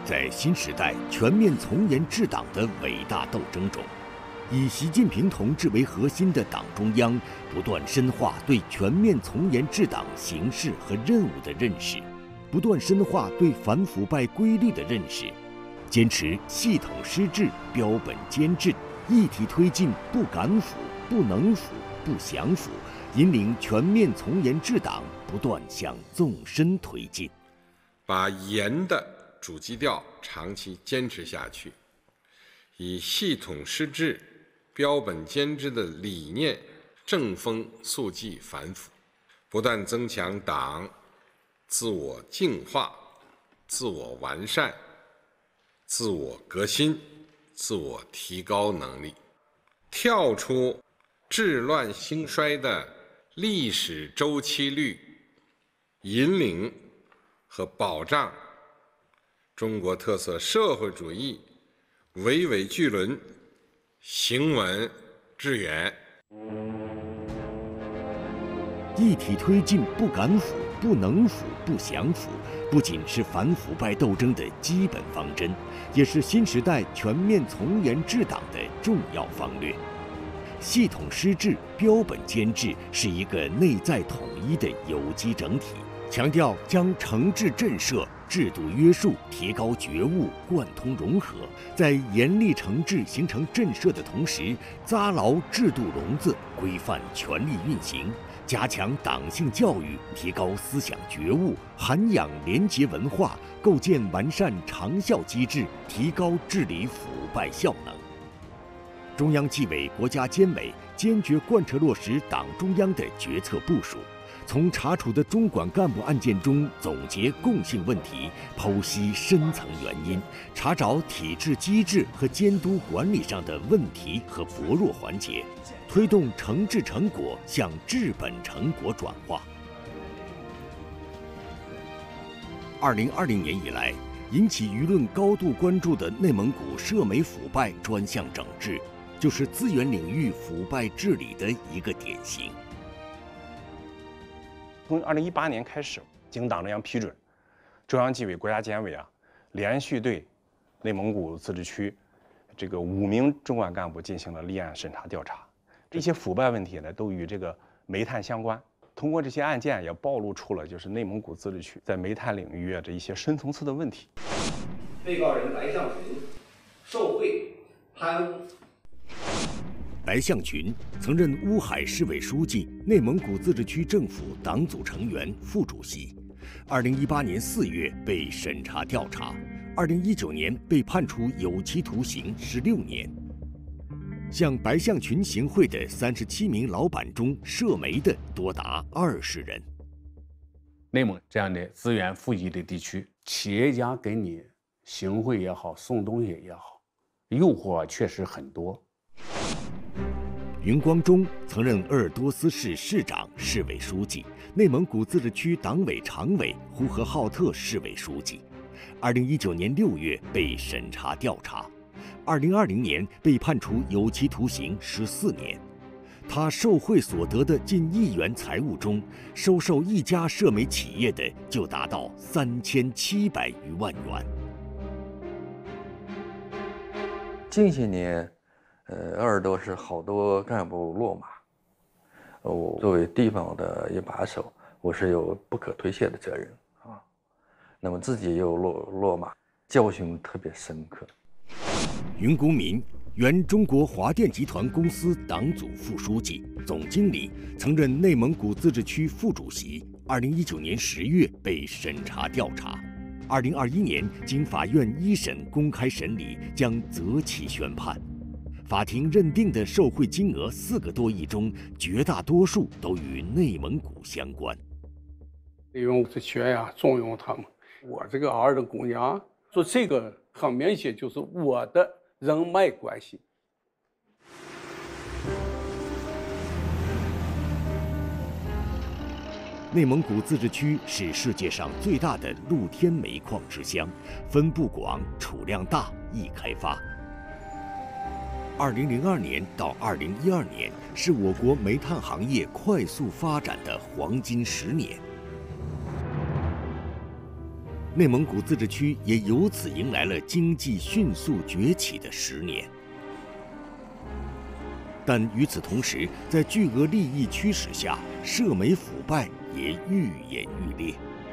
在新时代全面从严治党的伟大斗争中，以习近平同志为核心的党中央不断深化对全面从严治党形势和任务的认识，不断深化对反腐败规律的认识，坚持系统施治、标本兼治，一体推进不敢腐、不能腐、不想腐，引领全面从严治党不断向纵深推进， 把严的主基调长期坚持下去，以系统施治、标本兼治的理念正风肃纪反腐，不断增强党自我净化、自我完善、自我革新、自我提高能力，跳出治乱兴衰的历史周期率，引领和保障中国特色社会主义维稳巨轮行稳致远。 一体推进不敢腐、不能腐、不想腐，不仅是反腐败斗争的基本方针，也是新时代全面从严治党的重要方略。系统施治、标本兼治是一个内在统一的有机整体，强调将惩治震慑、制度约束提高觉悟、贯通融合，在严厉惩治形成震慑的同时，扎牢制度笼子，规范权力运行，加强党性教育，提高思想觉悟，涵养廉洁文化，构建完善长效机制，提高治理腐败效能。中央纪委国家监委坚决贯彻落实党中央的决策部署，从查处的中管干部案件中总结共性问题，剖析深层原因，查找体制机制和监督管理上的问题和薄弱环节，推动惩治成果向治本成果转化。2020年以来，引起舆论高度关注的内蒙古涉煤腐败专项整治，就是资源领域腐败治理的一个典型。 从2018年开始，经党中央批准，中央纪委国家监委连续对内蒙古自治区这个5名中管干部进行了立案审查调查。这些腐败问题呢，都与这个煤炭相关。通过这些案件，也暴露出了就是内蒙古自治区在煤炭领域的一些深层次的问题。 被告人白向群受贿、贪污。 白向群曾任乌海市委书记、内蒙古自治区政府党组成员、副主席。2018年4月被审查调查，2019年被判处有期徒刑16年。向白向群行贿的37名老板中，涉煤的多达20人。 内蒙这样的资源富集的地区，企业家给你行贿也好，送东西也好，诱惑确实很多。 云光中曾任鄂尔多斯市市长、市委书记，内蒙古自治区党委常委、呼和浩特市委书记。2019年6月被审查调查，2020年被判处有期徒刑14年。他受贿所得的近1亿元财物中，收受一家涉煤企业的就达到3700余万元。 近些年，鄂尔多斯好多干部落马，我作为地方的一把手，我是有不可推卸的责任啊。那么自己又落马，教训特别深刻。 云公民，原中国华电集团公司党组副书记、总经理，曾任内蒙古自治区副主席。2019年10月被审查调查，2021年经法院一审公开审理，将择期宣判。法庭认定的受贿金额4个多亿中，绝大多数都与内蒙古相关。 利用这些重用他们。我这个儿的姑娘说这个很明显就是我的人脉关系。 内蒙古自治区是世界上最大的露天煤矿之乡，分布广、储量大、易开发。2002年到2012年是我国煤炭行业快速发展的黄金10年。 内蒙古自治区也由此迎来了经济迅速崛起的10年。但与此同时，在巨额利益驱使下，涉煤腐败也愈演愈烈。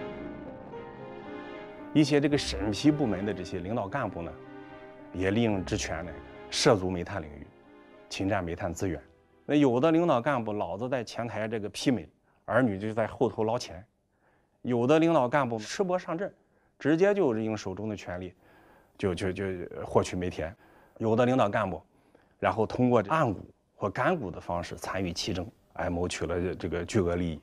一些这个审批部门的这些领导干部呢，也利用职权呢，涉足煤炭领域，侵占煤炭资源。那有的领导干部老子在前台这个批煤，儿女就在后头捞钱；有的领导干部赤膊上阵，直接就用手中的权力就获取煤田；有的领导干部，然后通过暗股或干股的方式参与其中，谋取了这个巨额利益。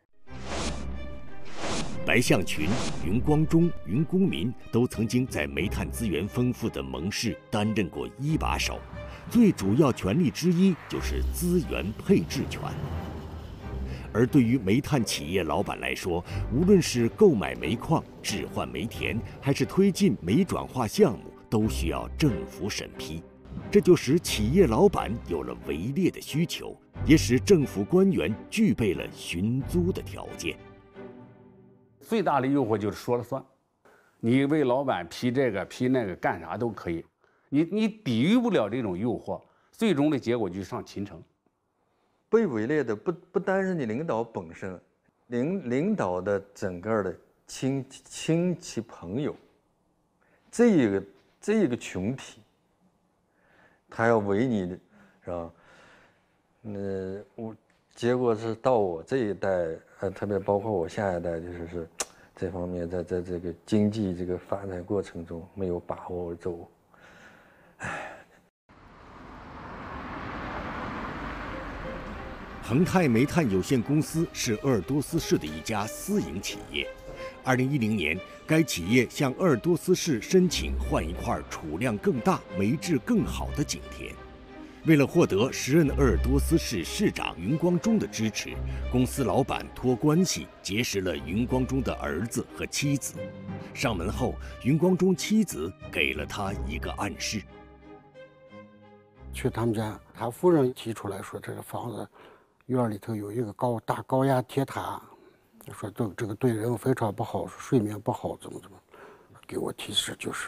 白象群、云光中、云公民都曾经在煤炭资源丰富的蒙氏担任过一把手，最主要权力之一就是资源配置权。而对于煤炭企业老板来说，无论是购买煤矿、置换煤田，还是推进煤转化项目，都需要政府审批。这就使企业老板有了围猎的需求，也使政府官员具备了寻租的条件。 最大的诱惑就是说了算，你为老板批这个批那个，干啥都可以。你抵御不了这种诱惑，最终的结果就上秦城。 被围猎的不单是你领导本身，领导的整个的亲戚朋友，这一个群体，他要围你，是吧？结果是到我这一代，特别包括我下一代，就是这方面在这个经济这个发展过程中没有把握住。 恒泰煤炭有限公司是鄂尔多斯市的一家私营企业。2010年，该企业向鄂尔多斯市申请换一块储量更大、煤质更好的井田。为了获得时任鄂尔多斯市市长云光中的支持，公司老板托关系结识了云光中的儿子和妻子。上门后，云光中妻子给了他一个暗示。 去他们家，他夫人提出来说，这个房子院里头有一个大高压铁塔，说这个对人非常不好，睡眠不好，怎么，给我提示就是，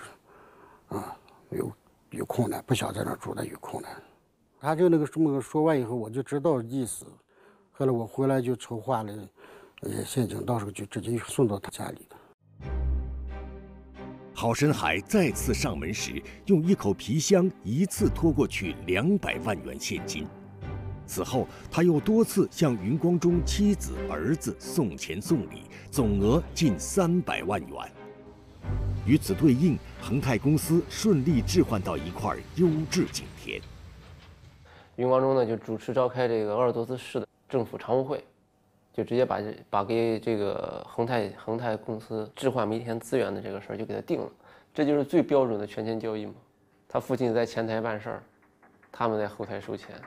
有困难，不想在那住的有困难。他就这么说完以后，我就知道意思。后来我回来就筹划了现金，到时候就直接送到他家里的。 郝申海再次上门时，用一口皮箱一次拖过去200万元现金。此后，他又多次向云光中妻子、儿子送钱送礼，总额近300万元。与此对应，恒泰公司顺利置换到一块优质井田。 云光中呢就主持召开这个鄂尔多斯市的政府常务会，就直接把给这个恒泰公司置换煤田资源的这个事儿就给他定了。这就是最标准的权钱交易嘛。他父亲在前台办事儿，他们在后台收钱。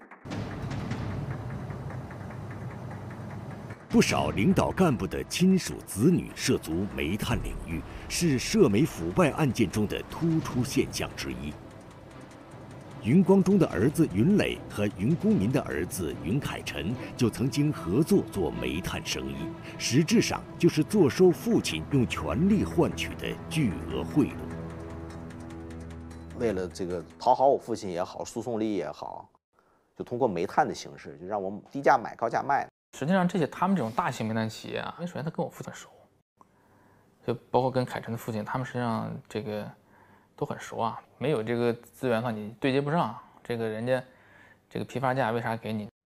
不少领导干部的亲属子女涉足煤炭领域，是涉煤腐败案件中的突出现象之一。云光中的儿子云磊和云公民的儿子云凯臣就曾经合作做煤炭生意，实质上就是坐收父亲用权力换取的巨额贿赂。 为了这个讨好我父亲也好，输送利益也好，就通过煤炭的形式，就让我们低价买高价卖。 实际上，他们这种大型煤炭企业啊，因为首先他跟我父亲熟，就包括跟凯臣的父亲，他们实际上这个都很熟啊。没有这个资源的话，你对接不上，这个人家这个批发价为啥给你？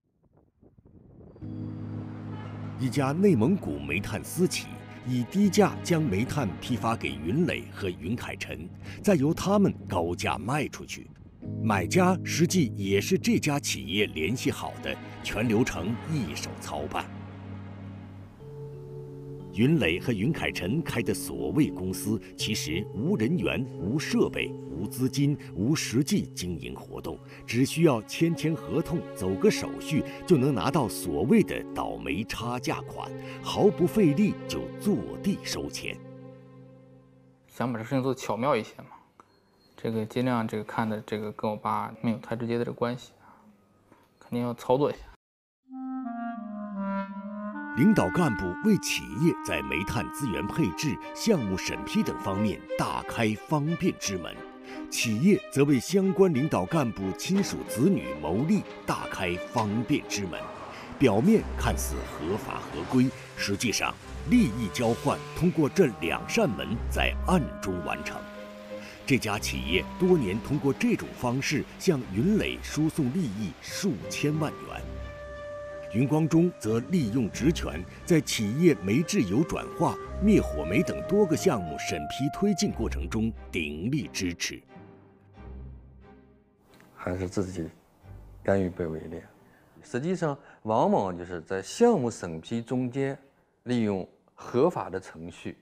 一家内蒙古煤炭私企以低价将煤炭批发给云磊和云凯臣，再由他们高价卖出去。买家实际也是这家企业联系好的，全流程一手操办。云磊和云凯臣开的所谓公司，其实无人员、无设备、无资金、无实际经营活动，只需要签合同、走个手续，就能拿到所谓的倒煤差价款，毫不费力就坐地收钱。 想把这事情做得巧妙一些嘛，这个尽量看的跟我爸没有太直接的这个关系，肯定要操作一下。 领导干部为企业在煤炭资源配置、项目审批等方面大开方便之门，企业则为相关领导干部亲属子女谋利大开方便之门。表面看似合法合规，实际上利益交换通过这2扇门在暗中完成。这家企业多年通过这种方式向云磊输送利益数千万元。云光中则利用职权，在企业煤制油转化、灭火煤等多个项目审批推进过程中鼎力支持。 还是自己甘于被围猎。实际上，往往就是在项目审批中间，利用合法的程序，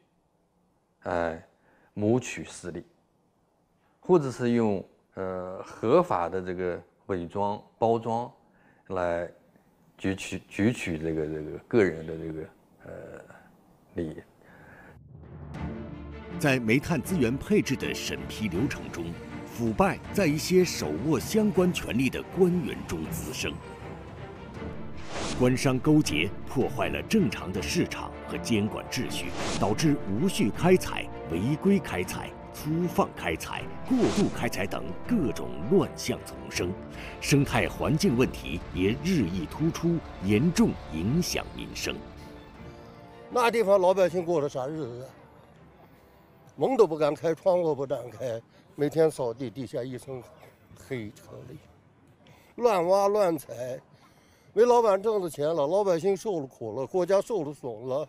谋取私利，或者是用合法的这个伪装包装来攫取这个个人的这个利益。 在煤炭资源配置的审批流程中，腐败在一些手握相关权力的官员中滋生。官商勾结破坏了正常的市场和监管秩序，导致无序开采、违规开采、粗放开采、过度开采等各种乱象丛生，生态环境问题也日益突出，严重影响民生。 那地方老百姓过的啥日子？门都不敢开，窗户不敢开，每天扫地，地下一层黑成里，乱挖乱采。煤老板挣了钱了，老百姓受了苦了，国家受了损了。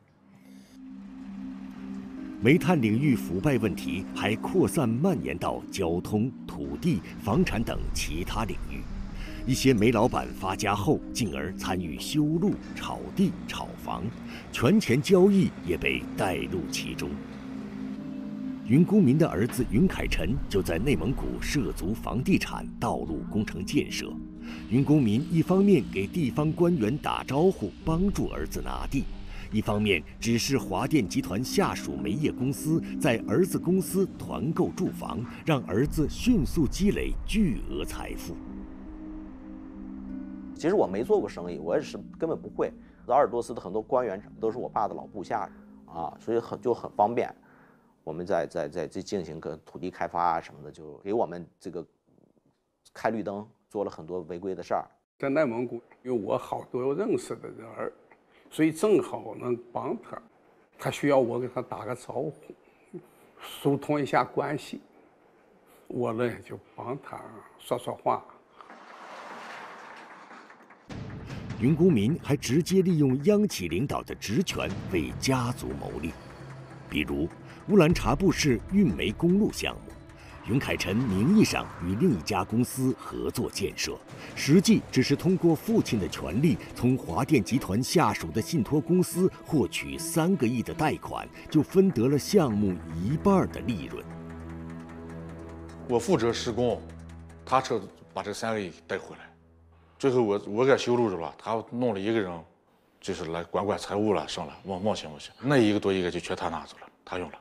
煤炭领域腐败问题还扩散蔓延到交通、土地、房产等其他领域。一些煤老板发家后，进而参与修路、炒地、炒房，权钱交易也被带入其中。云公民的儿子云凯臣就在内蒙古涉足房地产、道路工程建设。云公民一方面给地方官员打招呼，帮助儿子拿地，一方面指示华电集团下属煤业公司在儿子公司团购住房，让儿子迅速积累巨额财富。 其实我没做过生意，我也是根本不会。鄂尔多斯的很多官员都是我爸的老部下啊，所以很方便。我们在进行个土地开发啊什么的，就给我们这个开绿灯，做了很多违规的事儿。 在内蒙古有我好多认识的人，所以正好能帮他。他需要我给他打个招呼，疏通一下关系，我呢就帮他说说话。 云公民还直接利用央企领导的职权为家族谋利，比如乌兰察布市运煤公路项目，云凯臣名义上与另一家公司合作建设，实际只是通过父亲的权利，从华电集团下属的信托公司获取3个亿的贷款，就分得了项目1半的利润。 我负责施工，他把这3个亿带回来。最后我给修路去了，他弄了1个人，就是来管财务了，上了冒险，那1个多亿就全他拿走了，他用了。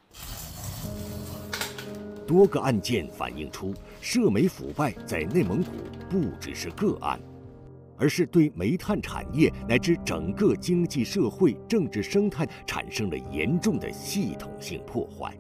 多个案件反映出，涉煤腐败在内蒙古不只是个案，而是对煤炭产业乃至整个经济社会政治生态产生了严重的系统性破坏。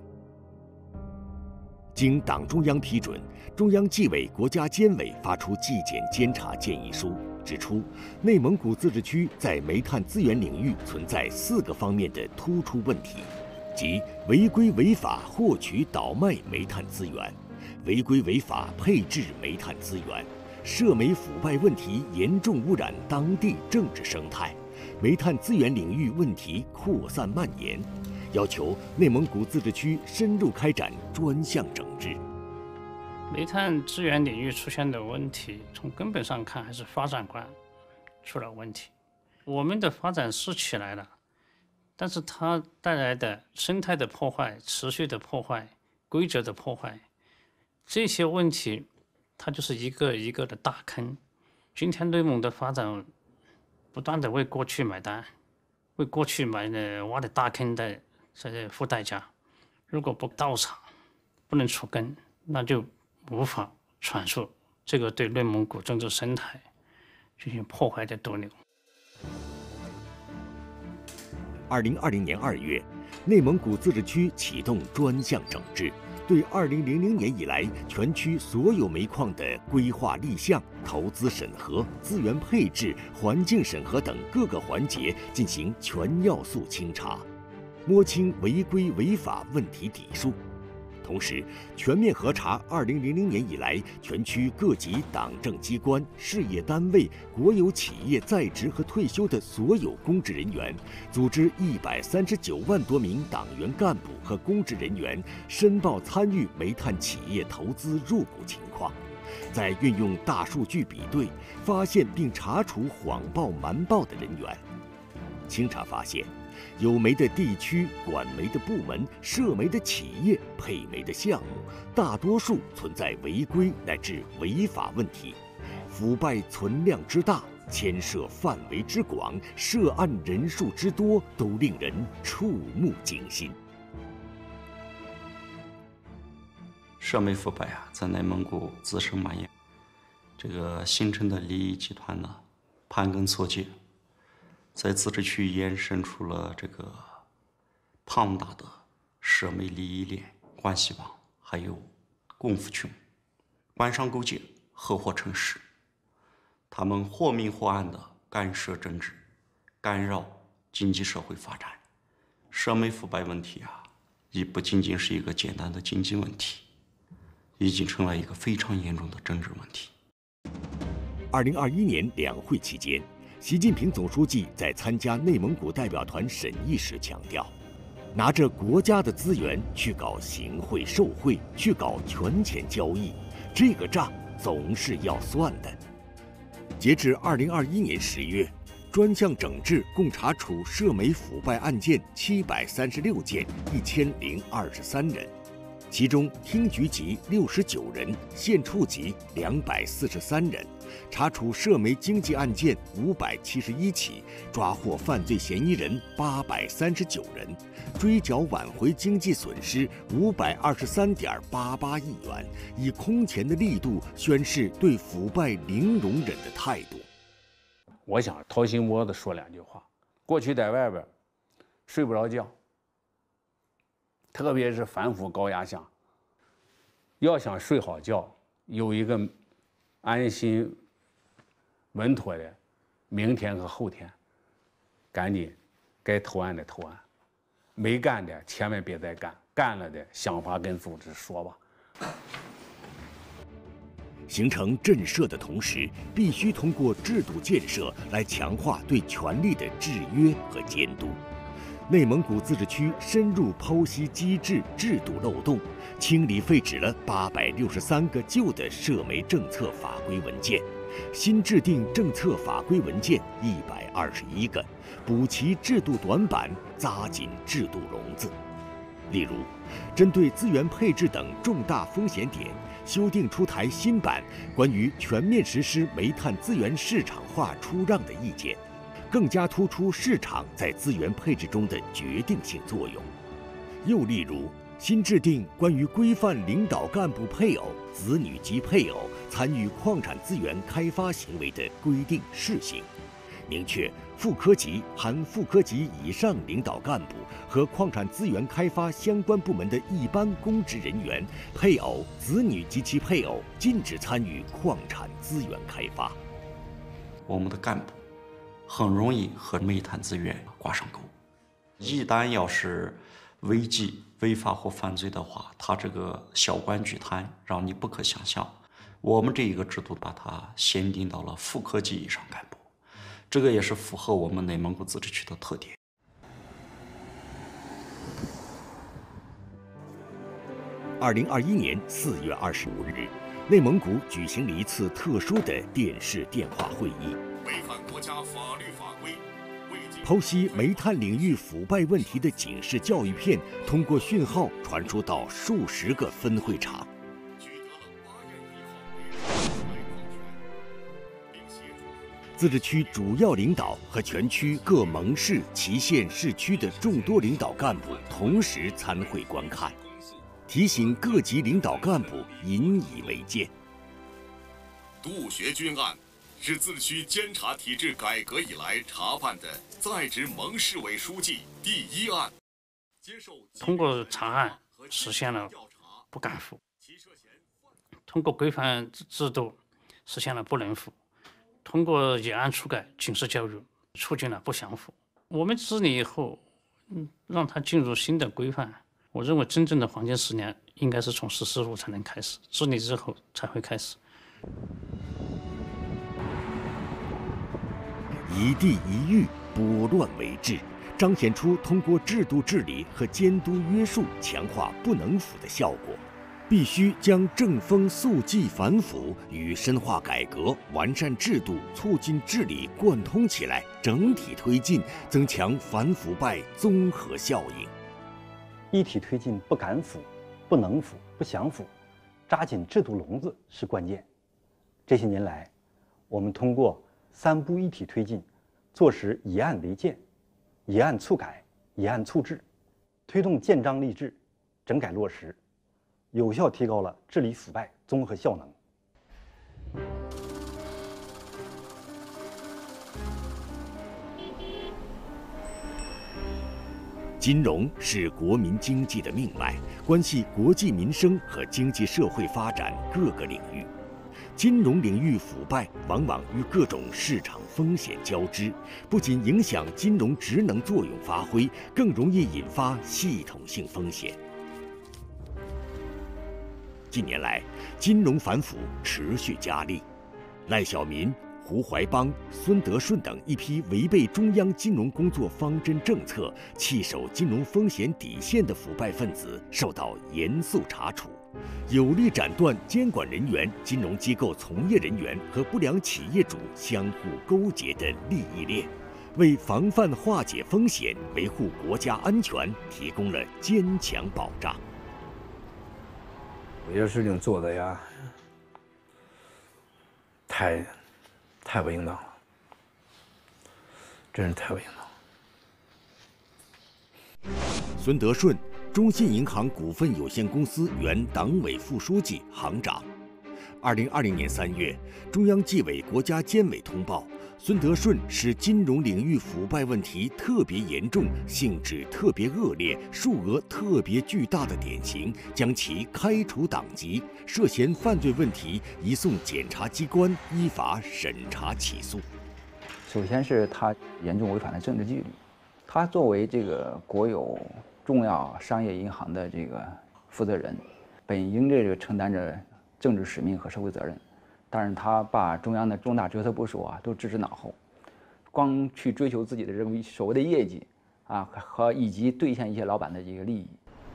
经党中央批准，中央纪委国家监委发出纪检监察建议书，指出内蒙古自治区在煤炭资源领域存在4个方面的突出问题，即违规违法获取倒卖煤炭资源、违规违法配置煤炭资源、涉煤腐败问题严重污染当地政治生态、煤炭资源领域问题扩散蔓延，要求内蒙古自治区深入开展专项整治。 煤炭资源领域出现的问题，从根本上看还是发展观出了问题。我们的发展是起来了，但是它带来的生态的破坏、持续的破坏、规则的破坏，这些问题它就是一个一个的大坑。今天内蒙的发展不断的为过去买单，为过去挖的大坑的付代价。如果不到场，不能除根，那就无法阐述这个对内蒙古政治生态进行破坏的毒瘤。 2020年2月，内蒙古自治区启动专项整治，对2000年以来全区所有煤矿的规划立项、投资审核、资源配置、环境审核等各个环节进行全要素清查，摸清违规违法问题底数。同时，全面核查2000年以来全区各级党政机关、事业单位、国有企业在职和退休的所有公职人员，组织139万多名党员干部和公职人员申报参与煤炭企业投资入股情况，再运用大数据比对，发现并查处谎报瞒报的人员。清查发现，有煤的地区、管煤的部门、涉煤的企业、配煤的项目，大多数存在违规乃至违法问题，腐败存量之大，牵涉范围之广，涉案人数之多，都令人触目惊心。 涉煤腐败在内蒙古滋生蔓延，这个形成的利益集团呢，盘根错节，在自治区延伸出了这个庞大的涉煤利益链、关系网，还有共富群，官商勾结，合伙成事。他们或明或暗地干涉政治，干扰经济社会发展。涉煤腐败问题已不仅仅是一个简单的经济问题，已经成了一个非常严重的政治问题。 2021年两会期间，习近平总书记在参加内蒙古代表团审议时强调，拿着国家的资源去搞行贿受贿，去搞权钱交易，这个账总是要算的。截至2021年10月，专项整治共查处涉煤腐败案件736件，1023人。其中厅局级69人，县处级243人，查处涉煤经济案件571起，抓获犯罪嫌疑人839人，追缴挽回经济损失523.88亿元，以空前的力度宣示对腐败零容忍的态度。 我想掏心窝子说两句话。过去在外边睡不着觉，特别是反腐高压下，要想睡好觉，有一个安心稳妥的明天和后天，赶紧该投案的投案，没干的千万别再干，干了的想法跟组织说吧。 形成震慑的同时，必须通过制度建设来强化对权力的制约和监督。内蒙古自治区深入剖析机制制度漏洞，清理废止了863个旧的涉煤政策法规文件，新制定政策法规文件121个，补齐制度短板，扎紧制度笼子。例如，针对资源配置等重大风险点，修订出台新版关于全面实施煤炭资源市场化出让的意见，更加突出市场在资源配置中的决定性作用。又例如，新制定关于规范领导干部配偶、子女及配偶参与矿产资源开发行为的规定试行，明确副科级含副科级以上领导干部和矿产资源开发相关部门的一般公职人员、配偶、子女及其配偶禁止参与矿产资源开发。 我们的干部很容易和煤炭资源挂上钩，一旦要是违纪、违法或犯罪的话，他这个小官巨贪让你不可想象。我们这一个制度把它限定到了副科级以上干部，这个也是符合我们内蒙古自治区的特点。 2021年4月25日，内蒙古举行了一次特殊的电视电话会议， 违反国家法律法规， 剖析煤炭领域腐败问题的警示教育片通过讯号传输到数十个分会场。自治区主要领导和全区各盟市、旗县市区的众多领导干部同时参会观看，提醒各级领导干部引以为戒。 杜学军案是自治区监察体制改革以来查办的在职蒙市委书记第1案。 通过查案实现了不敢腐，通过规范制度实现了不能腐，通过野案初改警示教育促进了不降腐。我们治理以后，让它进入新的规范。我认为真正的黄金10年应该是从实施后才能开始，治理之后才会开始。 一地一域，拨乱为治，彰显出通过制度治理和监督约束强化不能腐的效果。必须将正风肃纪反腐与深化改革、完善制度、促进治理贯通起来，整体推进，增强反腐败综合效应。 一体推进不敢腐、不能腐、不想腐，扎紧制度笼子是关键。这些年来，我们通过3步一体推进，做实以案为鉴、以案促改、以案促治，推动建章立制、整改落实，有效提高了治理腐败综合效能。 金融是国民经济的命脉，关系国计民生和经济社会发展各个领域。金融领域腐败往往与各种市场风险交织，不仅影响金融职能作用发挥，更容易引发系统性风险。近年来，金融反腐持续加厉，赖小民、胡怀邦、孙德顺等一批违背中央金融工作方针政策、弃守金融风险底线的腐败分子受到严肃查处，有力斩断监管人员、金融机构从业人员和不良企业主相互勾结的利益链，为防范化解风险、维护国家安全提供了坚强保障。 有些事情做的呀，太不应当了，真是太不应当了。 孙德顺，中信银行股份有限公司原党委副书记、行长。2020年3月，中央纪委国家监委通报，孙德顺是金融领域腐败问题特别严重、性质特别恶劣、数额特别巨大的典型，将其开除党籍，涉嫌犯罪问题移送检察机关依法审查起诉。 首先是他严重违反了政治纪律，他作为这个国有重要商业银行的这个负责人，本应这个承担着政治使命和社会责任，但是他把中央的重大决策部署都置之脑后，光去追求自己的这种所谓的业绩以及兑现一些老板的这个利益。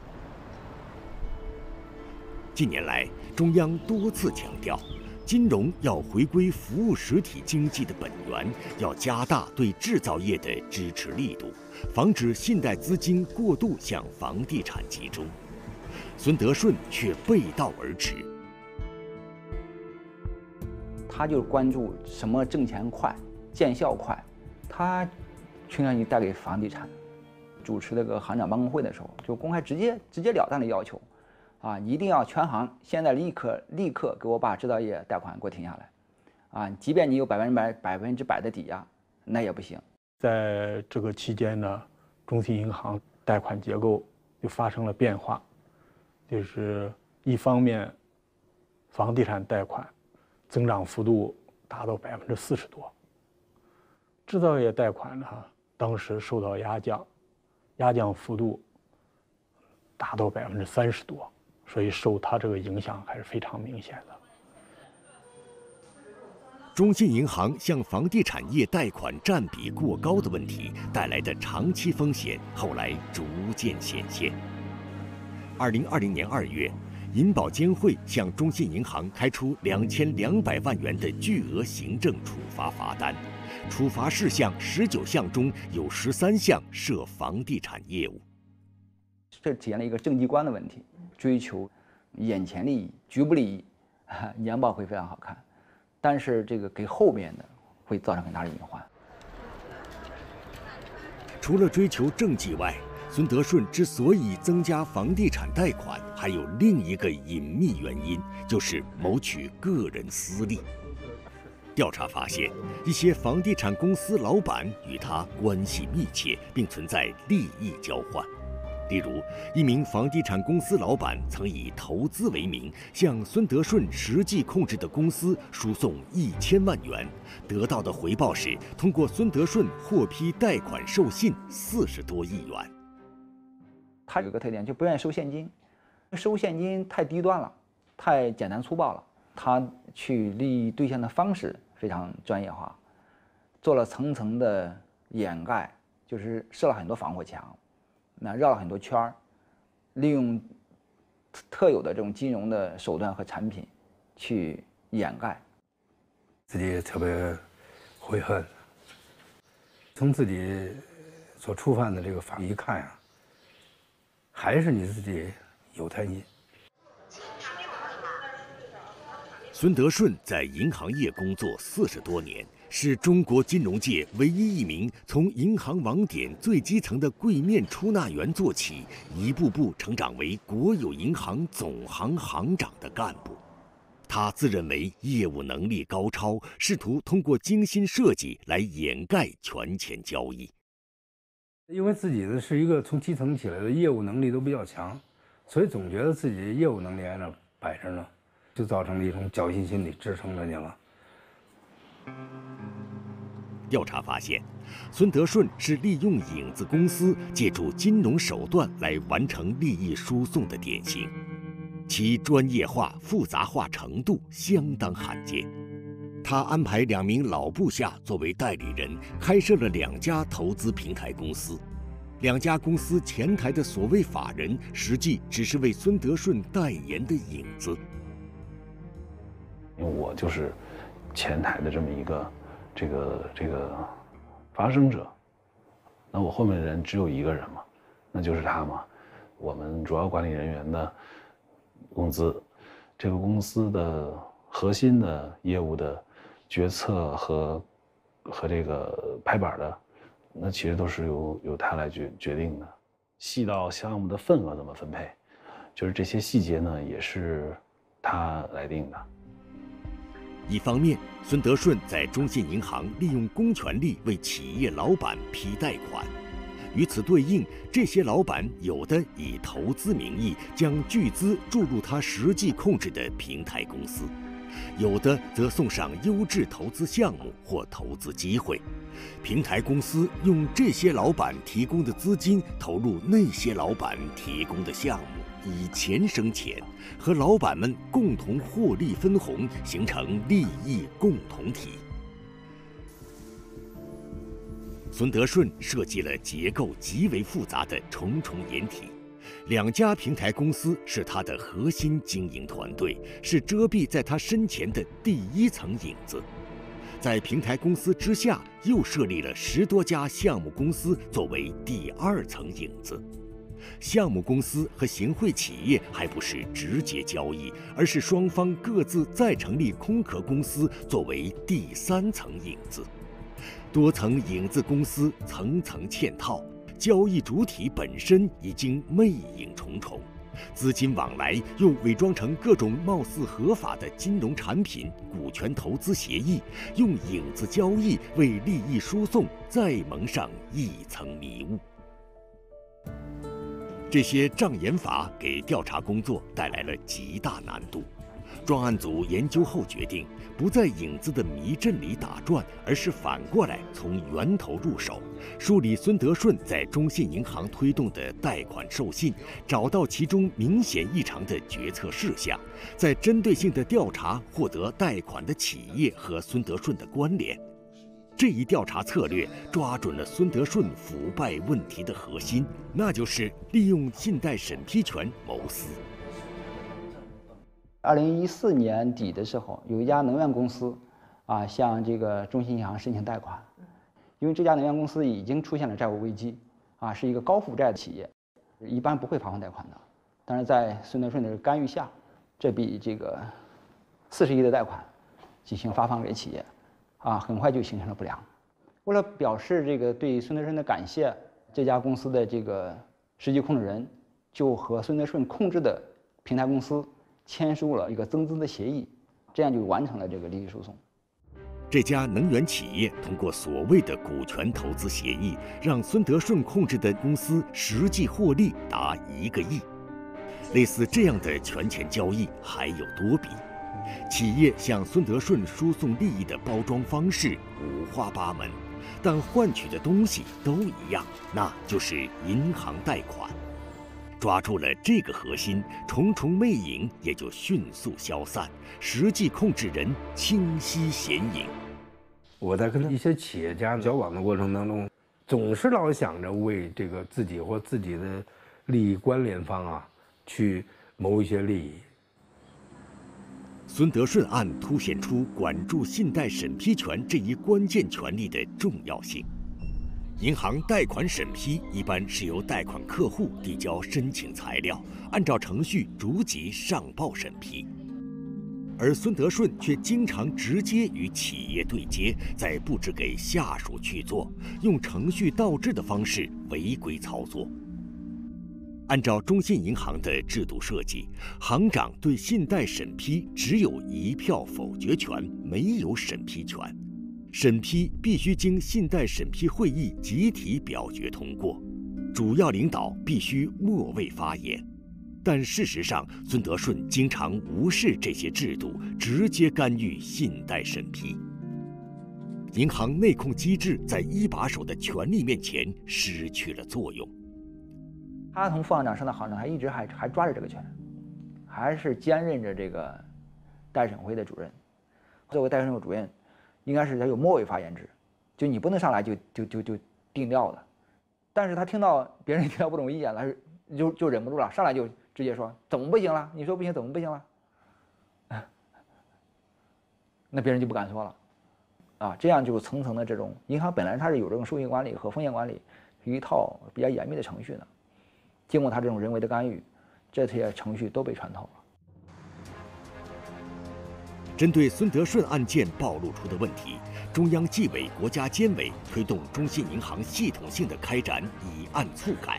近年来，中央多次强调，金融要回归服务实体经济的本源，要加大对制造业的支持力度，防止信贷资金过度向房地产集中。孙德顺却背道而驰。 他就关注什么挣钱快、见效快，他倾向于带给房地产。主持这个行长办公会的时候，就公开直截了当的要求，一定要全行现在立刻给我把制造业贷款给我停下来，即便你有100%的抵押，那也不行。 在这个期间呢，中信银行贷款结构就发生了变化，就是一方面，房地产贷款增长幅度达到40%多，制造业贷款呢，当时受到压降幅度达到30%多，所以受它这个影响还是非常明显的。 中信银行向房地产业贷款占比过高的问题带来的长期风险，后来逐渐显现。2020年2月。银保监会向中信银行开出2200万元的巨额行政处罚罚单，处罚事项19项中有13项涉房地产业务。 这体现了一个政绩观的问题，追求眼前利益、局部利益，年报会非常好看，但是这个给后边的会造成很大的隐患。 除了追求政绩外，孙德顺之所以增加房地产贷款，还有另一个隐秘原因，就是谋取个人私利。 调查发现，一些房地产公司老板与他关系密切，并存在利益交换。例如，一名房地产公司老板曾以投资为名，向孙德顺实际控制的公司输送1000万元，得到的回报是通过孙德顺获批贷款授信40多亿元。 他有个特点，就不愿意收现金，收现金太低端了，太简单粗暴了。他去利益兑现的方式非常专业化，做了层层的掩盖，就是设了很多防火墙，那绕了很多圈儿，利用特有的这种金融的手段和产品去掩盖。 自己也特别悔恨，从自己所触犯的这个法一看啊，还是你自己有贪心。 孙德顺在银行业工作40多年，是中国金融界唯一一名从银行网点最基层的柜面出纳员做起，一步步成长为国有银行总行行长的干部。他自认为业务能力高超，试图通过精心设计来掩盖权钱交易。 因为自己的是一个从基层起来的，业务能力都比较强，所以总觉得自己业务能力在那摆着呢，就造成了一种侥幸心理支撑着你了。 调查发现，孙德顺是利用影子公司，借助金融手段来完成利益输送的典型，其专业化、复杂化程度相当罕见。他安排2名老部下作为代理人，开设了2家投资平台公司。2家公司前台的所谓法人，实际只是为孙德顺代言的影子。 因为我就是前台的这么一个这个发声者，那我后面的人只有一个人嘛，那就是他嘛。我们主要管理人员的工资，这个公司的核心的业务的决策和这个拍板的，那其实都是由他来决定的。细到项目的份额怎么分配，就是这些细节呢，也是他来定的。 一方面，孙德顺在中信银行利用公权力为企业老板批贷款，与此对应，这些老板有的以投资名义将巨资注入他实际控制的平台公司，有的则送上优质投资项目或投资机会，平台公司用这些老板提供的资金投入那些老板提供的项目，以钱生钱，和老板们共同获利分红，形成利益共同体。孙德顺设计了结构极为复杂的重重掩体，2家平台公司是他的核心经营团队，是遮蔽在他身前的第1层影子。在平台公司之下，又设立了10多家项目公司作为第2层影子。项目公司和行贿企业还不是直接交易，而是双方各自再成立空壳公司作为第3层影子。多层影子公司层层嵌套，交易主体本身已经魅影重重，资金往来又伪装成各种貌似合法的金融产品、股权投资协议，用影子交易为利益输送再蒙上一层迷雾。这些障眼法给调查工作带来了极大难度。专案组研究后决定，不在影子的迷阵里打转，而是反过来从源头入手，梳理孙德顺在中信银行推动的贷款授信，找到其中明显异常的决策事项，再针对性的调查获得贷款的企业和孙德顺的关联。这一调查策略抓准了孙德顺腐败问题的核心，那就是利用信贷审批权谋私。 2014年底的时候，有一家能源公司，向这个中信银行申请贷款，因为这家能源公司已经出现了债务危机，是一个高负债的企业，一般不会发放贷款的。但是在孙德顺的干预下，这笔这个40亿的贷款进行发放给企业。很快就形成了不良。为了表示这个对孙德顺的感谢，这家公司的这个实际控制人就和孙德顺控制的平台公司签署了一个增资的协议，这样就完成了这个利益输送。 这家能源企业通过所谓的股权投资协议，让孙德顺控制的公司实际获利达1个亿。类似这样的权钱交易还有多笔，企业向孙德顺输送利益的包装方式五花八门，但换取的东西都一样，那就是银行贷款。抓住了这个核心，重重魅影也就迅速消散，实际控制人清晰显影。 我在跟一些企业家交往的过程当中，总是老想着为这个自己或自己的利益关联方啊去谋一些利益。 孙德顺案凸显出管住信贷审批权这一关键权利的重要性。银行贷款审批一般是由贷款客户递交申请材料，按照程序逐级上报审批。而孙德顺却经常直接与企业对接，再布置给下属去做，用程序倒置的方式违规操作。按照中信银行的制度设计，行长对信贷审批只有1票否决权，没有审批权。审批必须经信贷审批会议集体表决通过，主要领导必须末位发言。但事实上，孙德顺经常无视这些制度，直接干预信贷审批。银行内控机制在一把手的权力面前失去了作用。 他从副行长升到行长，他一直还抓着这个权，还是兼任着这个代审会的主任。作为代审会主任，应该是他有末位发言制，就你不能上来就定调的。但是他听到别人提到不同意见了，就忍不住了，上来就直接说怎么不行了？你说不行怎么不行了？那别人就不敢说了，啊，这样就层层的这种银行本来它是有这种授信管理和风险管理一套比较严密的程序的，经过他这种人为的干预，这些程序都被穿透了。 针对孙德顺案件暴露出的问题，中央纪委国家监委推动中信银行系统性的开展以案促改。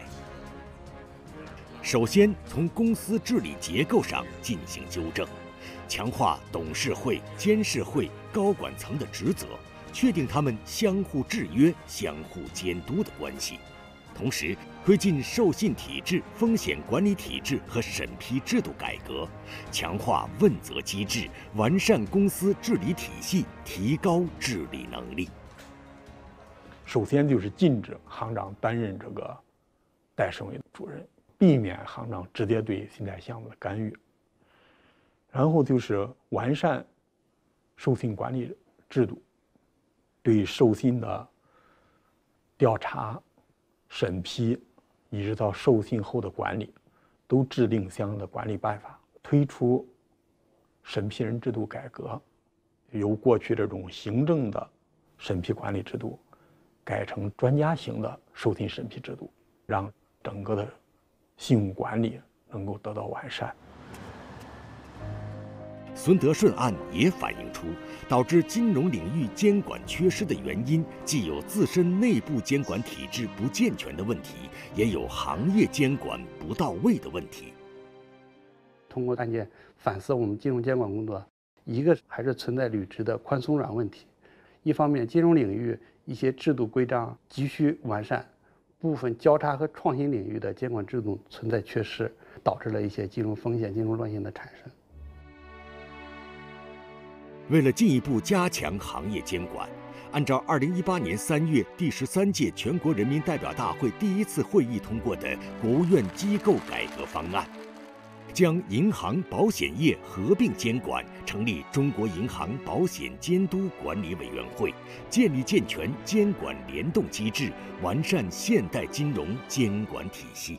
首先，从公司治理结构上进行纠正，强化董事会、监事会高管层的职责，确定他们相互制约、相互监督的关系。同时，推进授信体制、风险管理体制和审批制度改革，强化问责机制，完善公司治理体系，提高治理能力。 首先就是禁止行长担任这个代审委的主任，避免行长直接对信贷项目的干预。然后就是完善授信管理制度，对授信的调查、审批，一直到授信后的管理，都制定相应的管理办法，推出审批人制度改革，由过去这种行政的审批管理制度，改成专家型的授信审批制度，让整个的信用管理能够得到完善。 孙德顺案也反映出，导致金融领域监管缺失的原因，既有自身内部监管体制不健全的问题，也有行业监管不到位的问题。 通过案件反思我们金融监管工作，一个还是存在履职的宽松软问题，一方面金融领域一些制度规章急需完善，部分交叉和创新领域的监管制度存在缺失，导致了一些金融风险、金融乱象的产生。 为了进一步加强行业监管，按照2018年3月第13届全国人民代表大会第1次会议通过的国务院机构改革方案，将银行、保险业合并监管，成立中国银行保险监督管理委员会，建立健全监管联动机制，完善现代金融监管体系。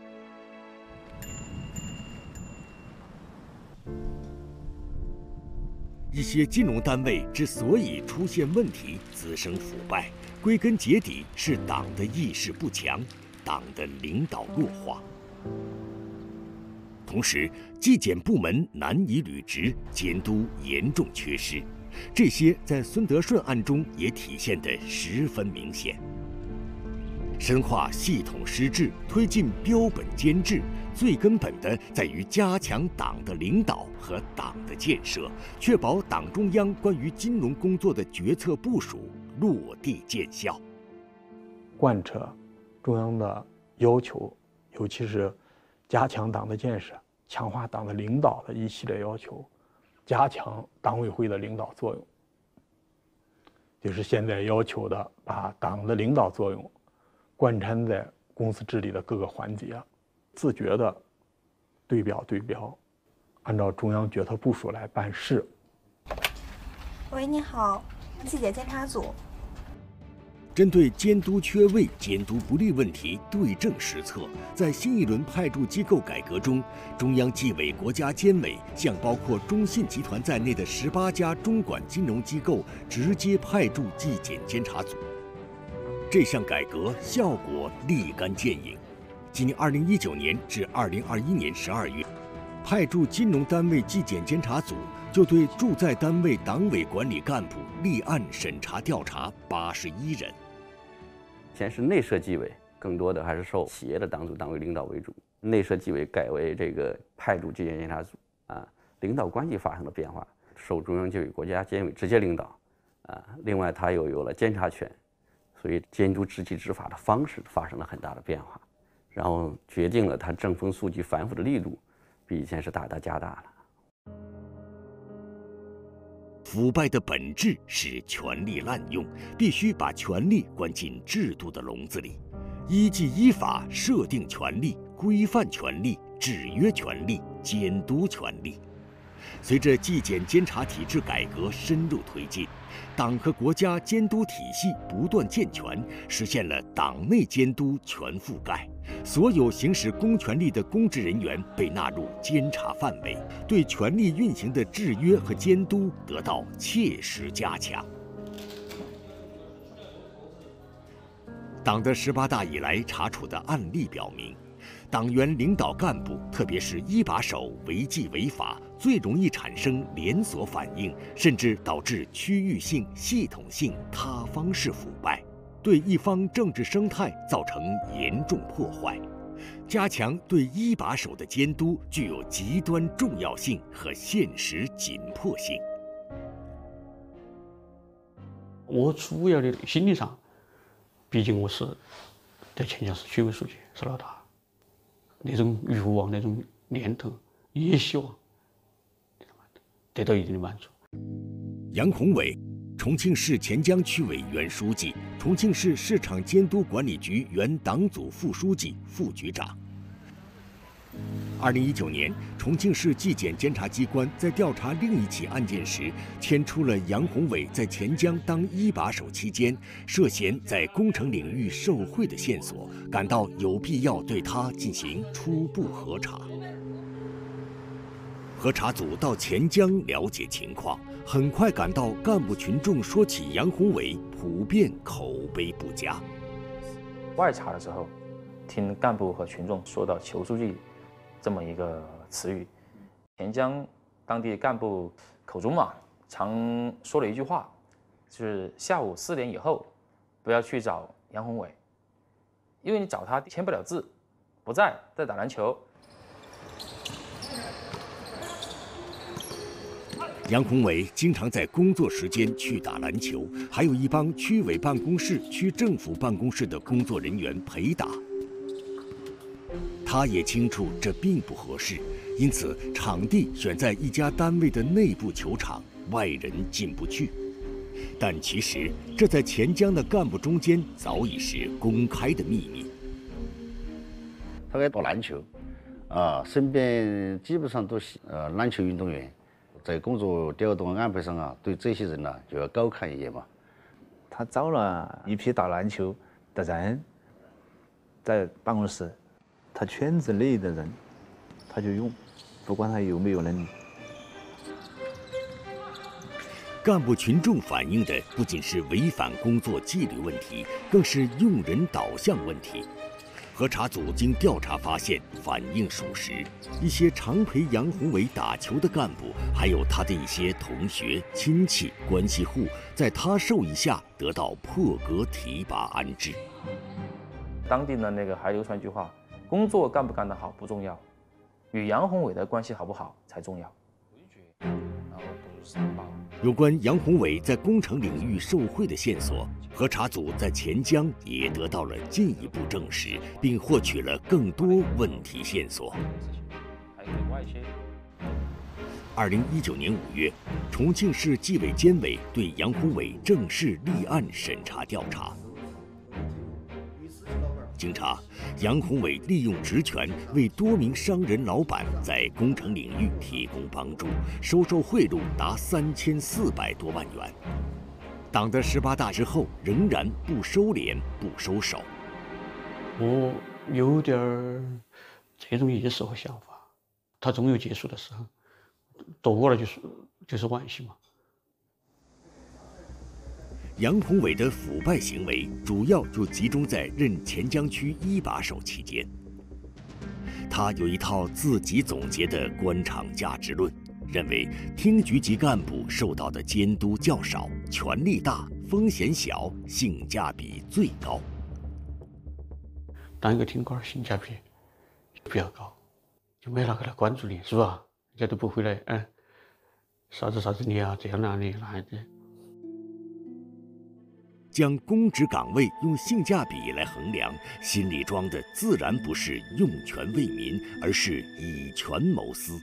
一些金融单位之所以出现问题、滋生腐败，归根结底是党的意识不强，党的领导弱化。同时，纪检部门难以履职，监督严重缺失，这些在孙德顺案中也体现得十分明显。深化系统施治，推进标本兼治， 最根本的在于加强党的领导和党的建设，确保党中央关于金融工作的决策部署落地见效。 贯彻中央的要求，尤其是加强党的建设、强化党的领导的一系列要求，加强党委会的领导作用，就是现在要求的，把党的领导作用贯穿在公司治理的各个环节，自觉的对表，按照中央决策部署来办事。 喂，你好，纪检监察组。 针对监督缺位、监督不力问题对症施策，在新一轮派驻机构改革中，中央纪委国家监委向包括中信集团在内的18家中管金融机构直接派驻纪检监察组。这项改革效果立竿见影。今年2019年至2021年12月，派驻金融单位纪检监察组就对驻在单位党委管理干部立案审查调查81人。 先是内设纪委，更多的还是受企业的党组单位领导为主。内设纪委改为这个派驻纪检监察组领导关系发生了变化，受中央纪委国家监委直接领导另外它又有了监察权。所以监督执纪执法的方式发生了很大的变化，然后决定了它正风肃纪反腐的力度比以前是大大加大了。 腐败的本质是权力滥用，必须把权力关进制度的笼子里，依纪依法设定权力、规范权力、制约权力、监督权力。随着纪检监察体制改革深入推进，党和国家监督体系不断健全，实现了党内监督全覆盖，所有行使公权力的公职人员被纳入监察范围，对权力运行的制约和监督得到切实加强。党的18大以来查处的案例表明，党员领导干部，特别是一把手违纪违法，最容易产生连锁反应，甚至导致区域性、系统性、他方式腐败，对一方政治生态造成严重破坏。加强对一把手的监督具有极端重要性和现实紧迫性。 我主要的心理上，毕竟我是在钱江市区委书记，是老大。那种欲望、那种念头，也希望得到一定的满足。 杨宏伟，重庆市钱江区委原书记，重庆市市场监督管理局原党组副书记、副局长。2019年，重庆市纪检监察机关在调查另一起案件时，牵出了杨宏伟在钱江当一把手期间涉嫌在工程领域受贿的线索，感到有必要对他进行初步核查。核查组到钱江了解情况，很快感到干部群众说起杨宏伟，普遍口碑不佳。 外查的时候，听干部和群众说到“裘书记”这么一个词语，钱江当地干部口中常说了一句话，就是下午4点以后不要去找杨宏伟，因为你找他签不了字，不在打篮球。 杨宏伟经常在工作时间去打篮球，还有一帮区委办公室、区政府办公室的工作人员陪打。他也清楚这并不合适，因此场地选在一家单位的内部球场，外人进不去。但其实这在钱江的干部中间早已是公开的秘密。 他爱打篮球，身边基本上都是篮球运动员。在工作调动安排上对这些人就要高看一眼嘛。 他找了一批打篮球的人，在办公室。他圈子内的人，他就用，不管他有没有能力。 干部群众反映的不仅是违反工作纪律问题，更是用人导向问题。核查组经调查发现，反映属实，一些常陪杨宏伟打球的干部，还有他的一些同学、亲戚、关系户，在他授意下得到破格提拔安置。 当地的还流传一句话。工作干不干得好不重要， 与杨宏伟的关系好不好才重要。 有关杨宏伟在工程领域受贿的线索，核查组在钱江也得到了进一步证实，并获取了更多问题线索。2019年5月，重庆市纪委监委对杨宏伟正式立案审查调查。经查，杨宏伟利用职权为多名商人老板在工程领域提供帮助，收受贿赂达3400多万元。党的18大之后，仍然不收敛、不收手。 我有点这种意识和想法，他总有结束的时候，躲过了就是惋惜嘛。 杨宏伟的腐败行为主要就集中在任钱江区一把手期间。他有一套自己总结的官场价值论，认为厅局级干部受到的监督较少，权力大，风险小，性价比最高。 当一个厅官性价比比较高，就没那个来关注你，是吧？人家都不会来，啥子你啊，这样那里那的。 将公职岗位用性价比来衡量，心里装的自然不是用权为民，而是以权谋私。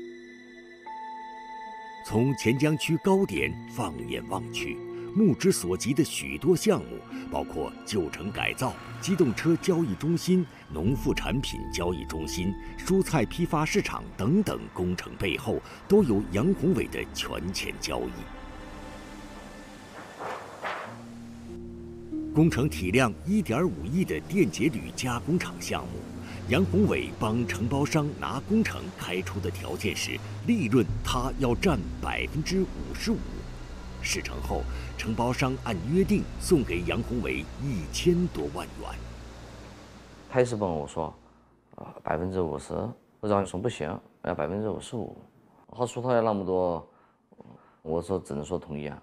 从钱江区高点放眼望去，目之所及的许多项目，包括旧城改造、机动车交易中心、农副产品交易中心、蔬菜批发市场等等工程背后，都有杨宏伟的权钱交易。工程体量1.5亿的电解铝加工厂项目，杨宏伟帮承包商拿工程开出的条件是利润他要占55%。事成后，承包商按约定送给杨宏伟1000多万元。 开始问我说，50%，我让你说不行，要55%。他说他要那么多，我说只能说同意啊。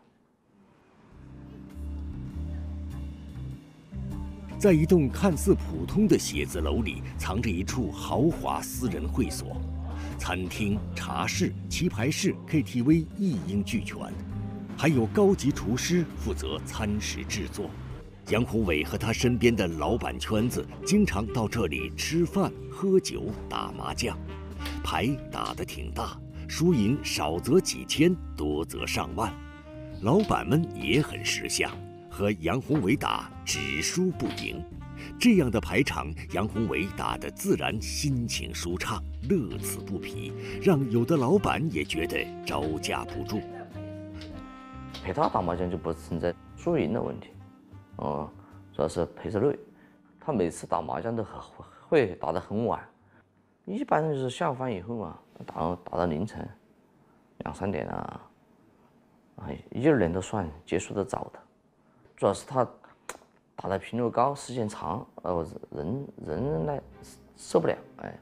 在一栋看似普通的写字楼里，藏着一处豪华私人会所，餐厅、茶室、棋牌室、KTV 一应俱全，还有高级厨师负责餐食制作。杨宏伟和他身边的老板圈子经常到这里吃饭、喝酒、打麻将，牌打得挺大，输赢少则几千，多则上万。老板们也很识相，和杨宏伟打只输不赢，这样的牌场，杨宏伟打得自然心情舒畅，乐此不疲，让有的老板也觉得招架不住。 陪他打麻将就不存在输赢的问题，主要是陪着累。他每次打麻将都会打得很晚，一般就是下午饭以后嘛，打到凌晨2、3点啊，1、2点都算结束的早的。主要是他打的频率高，时间长，人来受不了，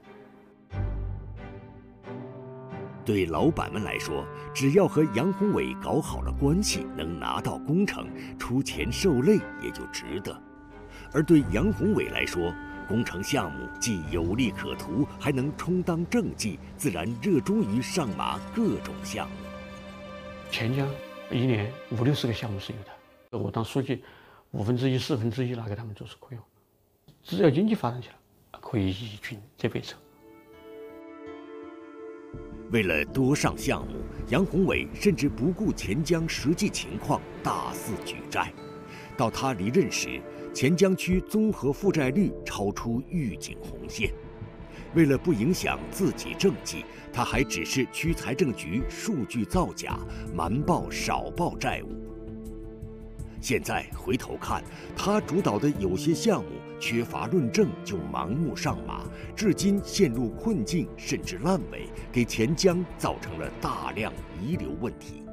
对老板们来说，只要和杨宏伟搞好了关系，能拿到工程，出钱受累也就值得。而对杨宏伟来说，工程项目既有利可图，还能充当政绩，自然热衷于上马各种项目。 钱江1年50、60个项目是有的，我当书记1/5、1/4拿给他们做是可以用，只要经济发展起来，可以一军这辈子。 为了多上项目，杨宏伟甚至不顾钱江实际情况，大肆举债。到他离任时，钱江区综合负债率超出预警红线。为了不影响自己政绩，他还指示区财政局数据造假，瞒报少报债务。现在回头看，他主导的有些项目缺乏论证就盲目上马，至今陷入困境甚至烂尾，给钱江造成了大量遗留问题。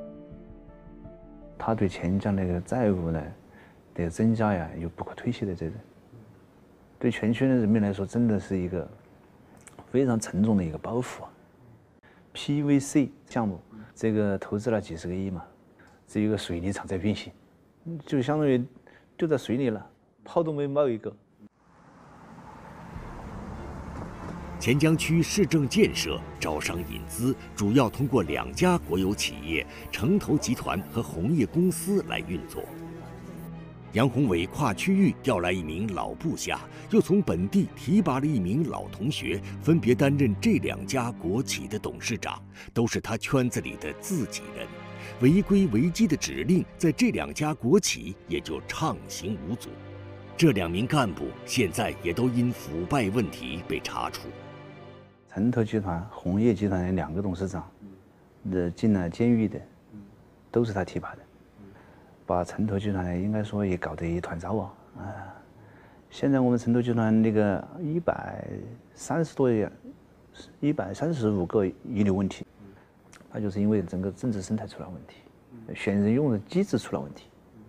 他对钱江那个债务呢的增加呀，有不可推卸的责任。对全区的人民来说，真的是一个非常沉重的一个包袱啊。PVC 项目这个投资了几十个亿嘛，这一个水泥厂在运行，就相当于丢在水里了，泡都没冒一个。 钱江区市政建设招商引资主要通过2家国有企业城投集团和红叶公司来运作。杨宏伟跨区域调来1名老部下，又从本地提拔了1名老同学，分别担任这2家国企的董事长，都是他圈子里的自己人。违规违纪的指令在这2家国企也就畅行无阻。这2名干部现在也都因腐败问题被查处。 城投集团、红叶集团的2个董事长，进了监狱的，都是他提拔的。把城投集团呢，应该说也搞得一团糟啊！现在我们城投集团那个135个遗留问题，那就是因为整个政治生态出了问题，选人用人机制出了问题。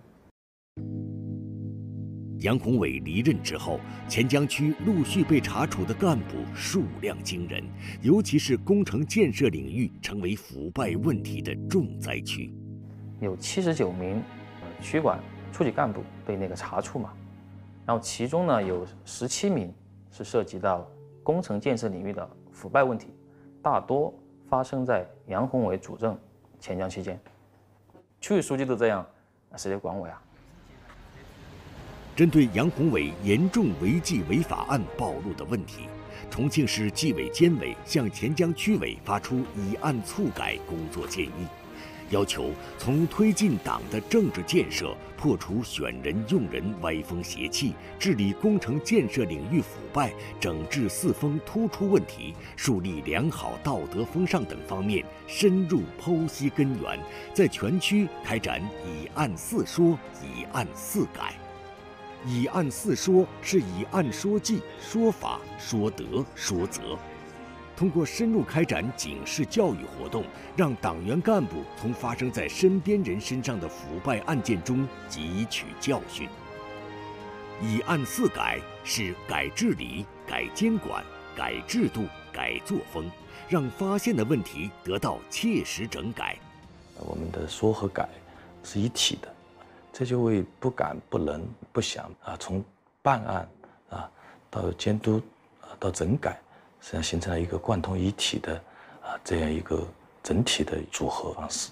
杨宏伟离任之后，钱江区陆续被查处的干部数量惊人，尤其是工程建设领域成为腐败问题的重灾区。 有79名区管、处级干部被查处嘛，然后其中呢有17名是涉及到工程建设领域的腐败问题，大多发生在杨宏伟主政钱江期间。区域书记都这样，谁来管我呀？ 针对杨宏伟严重违纪违法案暴露的问题，重庆市纪委监委向钱江区委发出以案促改工作建议，要求从推进党的政治建设、破除选人用人歪风邪气、治理工程建设领域腐败、整治四风突出问题、树立良好道德风尚等方面深入剖析根源，在全区开展以案4说、以案4改。以案4说是以案说纪、说法、说德、说责。通过深入开展警示教育活动，让党员干部从发生在身边人身上的腐败案件中汲取教训。以案4改是改治理、改监管、改制度、改作风，让发现的问题得到切实整改。 我们的说和改是一体的，这就为不敢、不能、不想从办案到监督到整改，实际上形成了一个贯通一体的这样一个整体的组合方式。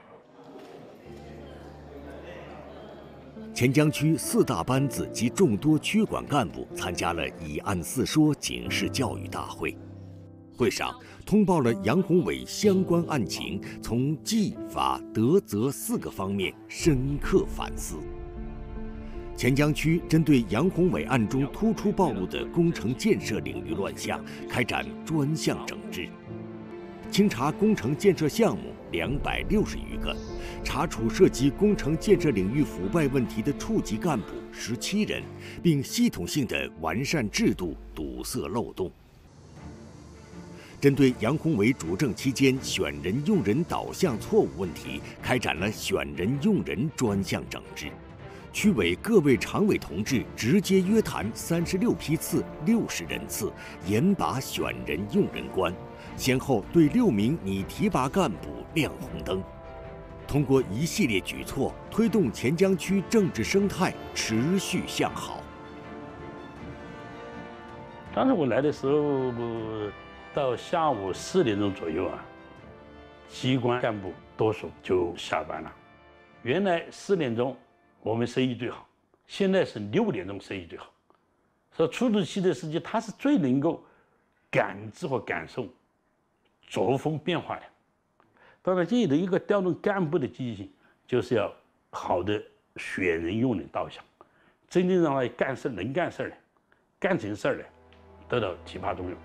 钱江区4大班子及众多区管干部参加了以案4说警示教育大会。会上通报了杨宏伟相关案情，从纪、法、德、责4个方面深刻反思。钱江区针对杨宏伟案中突出暴露的工程建设领域乱象，开展专项整治，清查工程建设项目260余个，查处涉及工程建设领域腐败问题的处级干部17人，并系统性地完善制度，堵塞漏洞。针对杨宏伟主政期间选人用人导向错误问题，开展了选人用人专项整治。区委各位常委同志直接约谈36批次60人次，严把选人用人关，先后对6名拟提拔干部亮红灯。通过一系列举措，推动钱江区政治生态持续向好。 当时我来的时候，到下午4点钟左右机关干部多数就下班了。原来4点钟我们生意最好，现在是6点钟生意最好。所以出租期的司机他是最能够感知和感受作风变化的。当然，这里的一个调动干部的积极性，就是要好的选人用人导向，真正让他干事能干事的、干成事的得到提拔重用。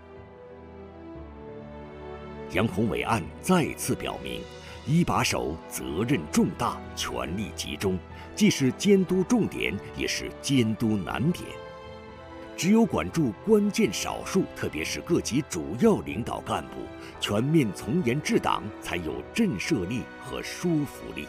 杨宏伟案再次表明，一把手责任重大，权力集中，既是监督重点，也是监督难点。只有管住关键少数，特别是各级主要领导干部，全面从严治党，才有震慑力和说服力。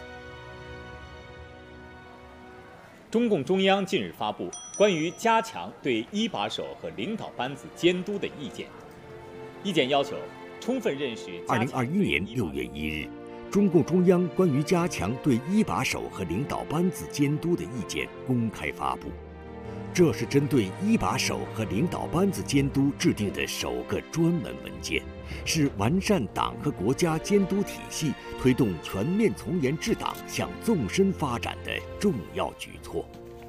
中共中央近日发布关于加强对一把手和领导班子监督的意见。意见要求充分认识 2021年6月1日，中共中央关于加强对一把手和领导班子监督的意见公开发布。 这是针对一把手和领导班子监督制定的首个专门文件，是完善党和国家监督体系、推动全面从严治党向纵深发展的重要举措。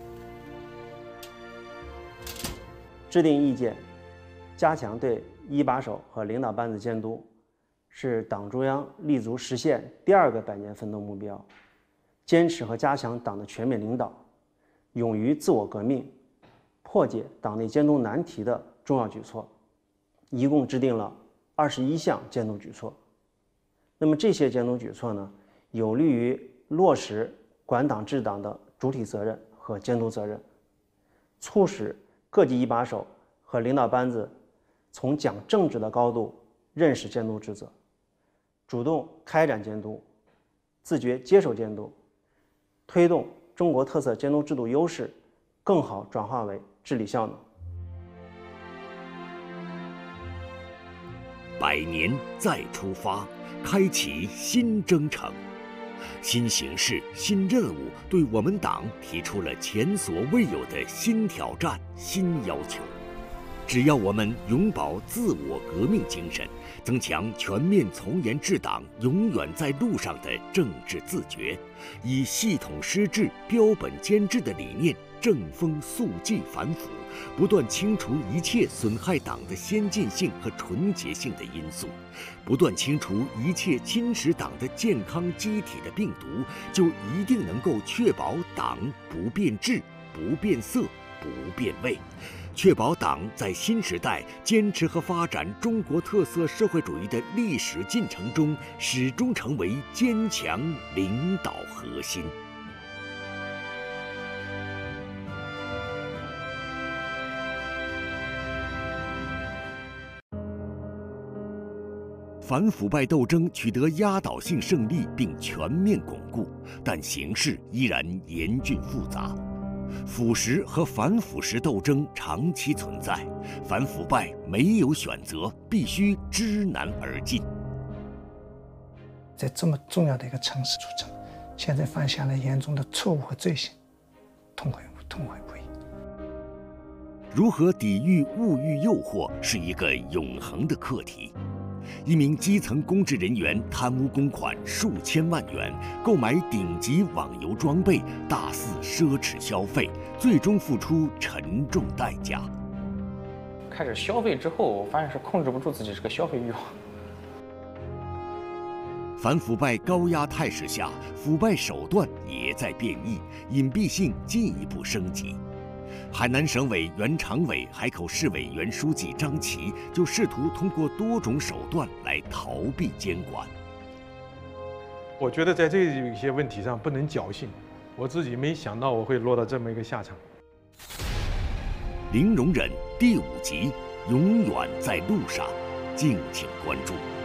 制定意见，加强对一把手和领导班子监督，是党中央立足实现第2个100年奋斗目标，坚持和加强党的全面领导，勇于自我革命，破解党内监督难题的重要举措，一共制定了21项监督举措。那么这些监督举措呢，有利于落实管党治党的主体责任和监督责任，促使各级一把手和领导班子从讲政治的高度认识监督职责，主动开展监督，自觉接受监督，推动中国特色监督制度优势更好转化为治理效能。 100年再出发，开启新征程。新形势、新任务对我们党提出了前所未有的新挑战、新要求。只要我们永葆自我革命精神，增强全面从严治党永远在路上的政治自觉，以系统施治、标本兼治的理念正风肃纪反腐，不断清除一切损害党的先进性和纯洁性的因素，不断清除一切侵蚀党的健康机体的病毒，就一定能够确保党不变质、不变色、不变味，确保党在新时代坚持和发展中国特色社会主义的历史进程中，始终成为坚强领导核心。反腐败斗争取得压倒性胜利并全面巩固，但形势依然严峻复杂。腐蚀和反腐蚀斗争长期存在，反腐败没有选择，必须知难而进。 在这么重要的一个城市组成，现在犯下了严重的错误和罪行，痛悔不已。 如何抵御物欲诱惑是一个永恒的课题。一名基层公职人员贪污公款数千万元，购买顶级网游装备，大肆奢侈消费，最终付出沉重代价。 开始消费之后，我发现是控制不住自己这个消费欲望。 反腐败高压态势下，腐败手段也在变异，隐蔽性进一步升级。海南省委原常委、海口市委原书记张琦就试图通过多种手段来逃避监管。 我觉得在这些问题上不能侥幸，我自己没想到我会落到这么一个下场。 零容忍第5集，永远在路上，敬请关注。